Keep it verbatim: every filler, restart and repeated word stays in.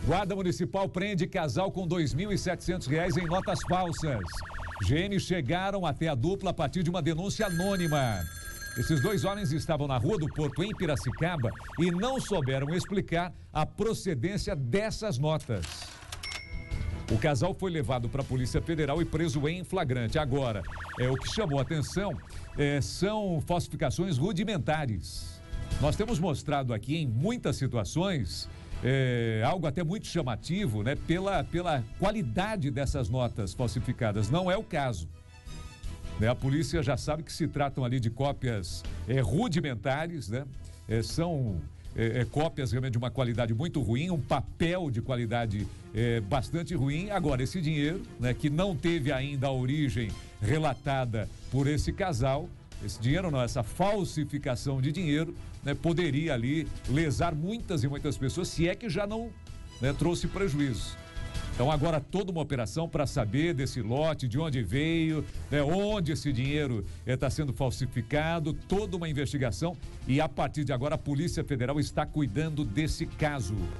Guarda Municipal prende casal com dois mil e setecentos reais em notas falsas. G M chegaram até a dupla a partir de uma denúncia anônima. Esses dois homens estavam na Rua do Porto, em Piracicaba, e não souberam explicar a procedência dessas notas. O casal foi levado para a Polícia Federal e preso em flagrante. Agora, é, o que chamou a atenção é, são falsificações rudimentares. Nós temos mostrado aqui em muitas situações é, algo até muito chamativo, né, pela, pela qualidade dessas notas falsificadas. Não é o caso. Né, a polícia já sabe que se tratam ali de cópias é, rudimentares, né? É, são é, é, cópias realmente de uma qualidade muito ruim, um papel de qualidade é, bastante ruim. Agora, esse dinheiro, né, que não teve ainda a origem relatada por esse casal, esse dinheiro não, essa falsificação de dinheiro, né, poderia ali lesar muitas e muitas pessoas, se é que já não, né, trouxe prejuízo. Então agora toda uma operação para saber desse lote, de onde veio, né, onde esse dinheiro está eh, sendo falsificado, toda uma investigação, e a partir de agora a Polícia Federal está cuidando desse caso.